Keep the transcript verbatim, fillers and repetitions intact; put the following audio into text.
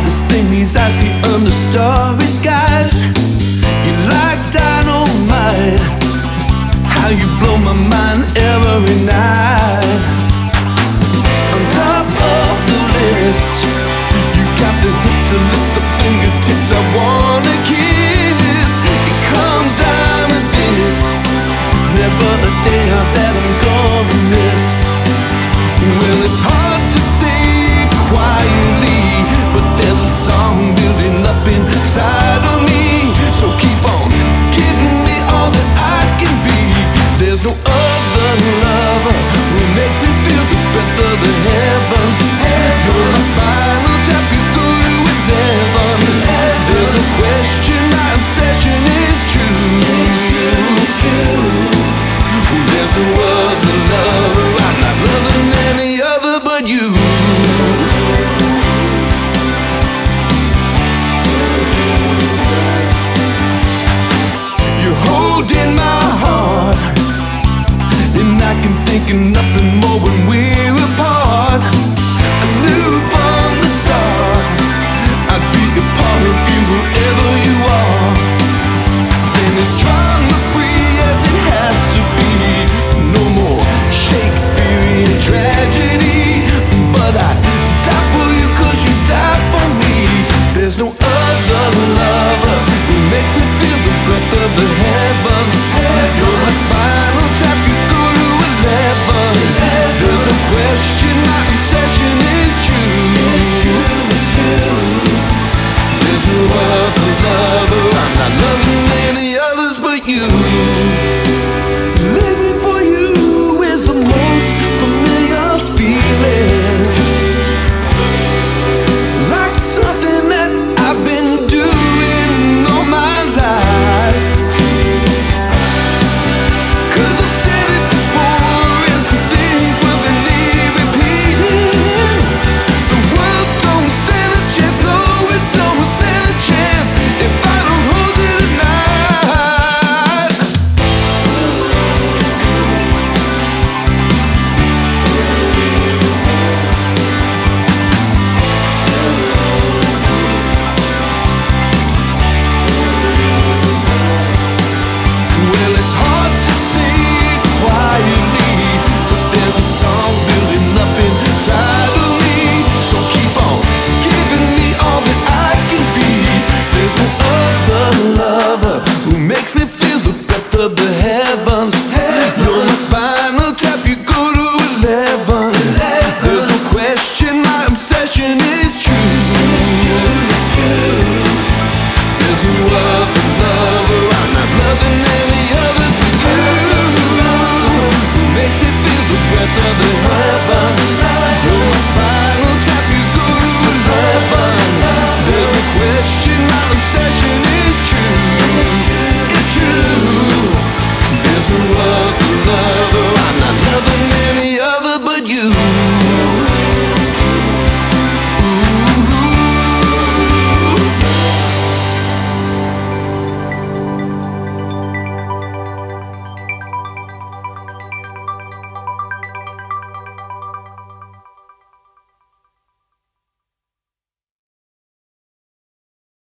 wildest things I see under starry skies. You like dynamite, how you blow my mind every night. On top of the list, you got the hips, the lips, the fingertips I wanna kiss. It comes down to this, never a day that I'm gonna miss. Well, it's hard to say quietly, but there's a song building up inside of me. So keep on giving me all that I can be. There's no other lover who makes me feel the breath of the heavens. You're my spinal tap, you go to heaven. There's no question my obsession is true. There's no other lover, I'm not loving any other but you. You're holding my heart, and I can think of nothing more when we're apart. I knew from the start I'd be a part of you wherever you are. And as drama-free as it has to be, no more Shakespearean tragedy. But I die for you cause you died for me. There's no other lover who makes me feel the breath of the heavens. You're my spinal tap, you go to eleven. There's no question my obsession is true. There's no other lover, I'm not loving any others but you. Living for you is the most familiar feeling, like something that I've been doing all my life. Cause I've said it before, and some things will they need repeating. The world don't stand a chance, no it don't stand a chance if I don't hold it tonight. Well, it's hard to say quietly, but there's a song building up inside of me. So keep on giving me all that I can be. There's no other lover who makes me feel the breath of the heavens. You're my spinal tap, you go to eleven. There's no question my obsession is true. There's no other lover, I'm not loving any others but you. Who makes me feel the breath of the heavens. You're my spinal tap, you go to eleven. There's no question my obsession